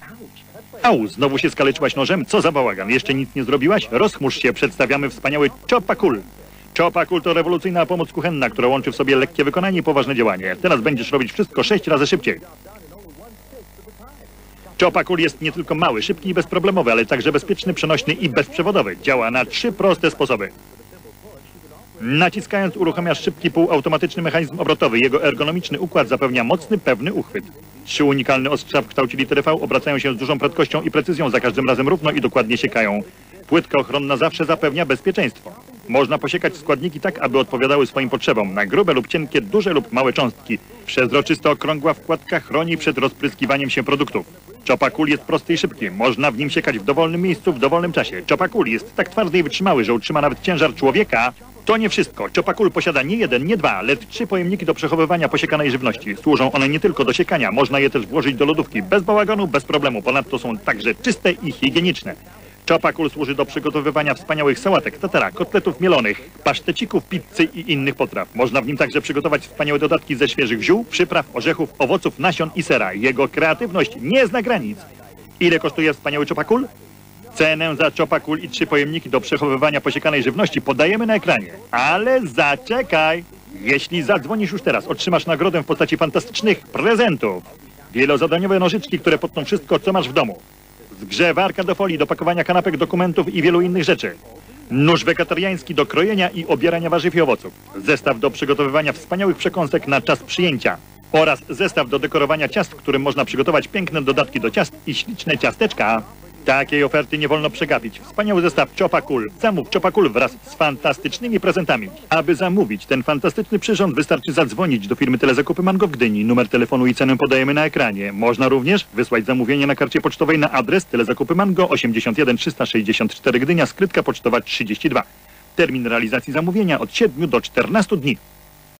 Au, znowu się skaleczyłaś nożem? Co za bałagan? Jeszcze nic nie zrobiłaś? Rozchmurz się, przedstawiamy wspaniały Chopakul. Chopakul to rewolucyjna pomoc kuchenna, która łączy w sobie lekkie wykonanie i poważne działanie. Teraz będziesz robić wszystko 6 razy szybciej. Chopakul jest nie tylko mały, szybki i bezproblemowy, ale także bezpieczny, przenośny i bezprzewodowy. Działa na 3 proste sposoby. Naciskając uruchamiasz szybki półautomatyczny mechanizm obrotowy. Jego ergonomiczny układ zapewnia mocny, pewny uchwyt. 3 unikalne ostrza w kształcie litery V obracają się z dużą prędkością i precyzją, za każdym razem równo i dokładnie siekają. Płytka ochronna zawsze zapewnia bezpieczeństwo. Można posiekać składniki tak, aby odpowiadały swoim potrzebom. Na grube lub cienkie, duże lub małe cząstki. Przezroczysto okrągła wkładka chroni przed rozpryskiwaniem się produktów. Chopakul jest prosty i szybki. Można w nim siekać w dowolnym miejscu, w dowolnym czasie. Chopakul jest tak twardy i wytrzymały, że utrzyma nawet ciężar człowieka. To nie wszystko. Chopakul posiada nie 1, nie 2, lecz 3 pojemniki do przechowywania posiekanej żywności. Służą one nie tylko do siekania, można je też włożyć do lodówki bez bałaganu, bez problemu. Ponadto są także czyste i higieniczne. Chopakul służy do przygotowywania wspaniałych sałatek, tatara, kotletów mielonych, pasztecików, pizzy i innych potraw. Można w nim także przygotować wspaniałe dodatki ze świeżych ziół, przypraw, orzechów, owoców, nasion i sera. Jego kreatywność nie zna granic. Ile kosztuje wspaniały Chopakul? Cenę za Chopakul i 3 pojemniki do przechowywania posiekanej żywności podajemy na ekranie. Ale zaczekaj! Jeśli zadzwonisz już teraz, otrzymasz nagrodę w postaci fantastycznych prezentów. Wielozadaniowe nożyczki, które potną wszystko, co masz w domu. Zgrzewarka do folii, do pakowania kanapek, dokumentów i wielu innych rzeczy. Nóż wegetariański do krojenia i obierania warzyw i owoców. Zestaw do przygotowywania wspaniałych przekąsek na czas przyjęcia. Oraz zestaw do dekorowania ciast, w którym można przygotować piękne dodatki do ciast i śliczne ciasteczka. Takiej oferty nie wolno przegapić. Wspaniały zestaw Chopakul. Zamów Chopakul wraz z fantastycznymi prezentami. Aby zamówić ten fantastyczny przyrząd, wystarczy zadzwonić do firmy Telezakupy Mango w Gdyni. Numer telefonu i cenę podajemy na ekranie. Można również wysłać zamówienie na karcie pocztowej na adres Telezakupy Mango 81 364 Gdynia, skrytka pocztowa 32. Termin realizacji zamówienia od 7 do 14 dni.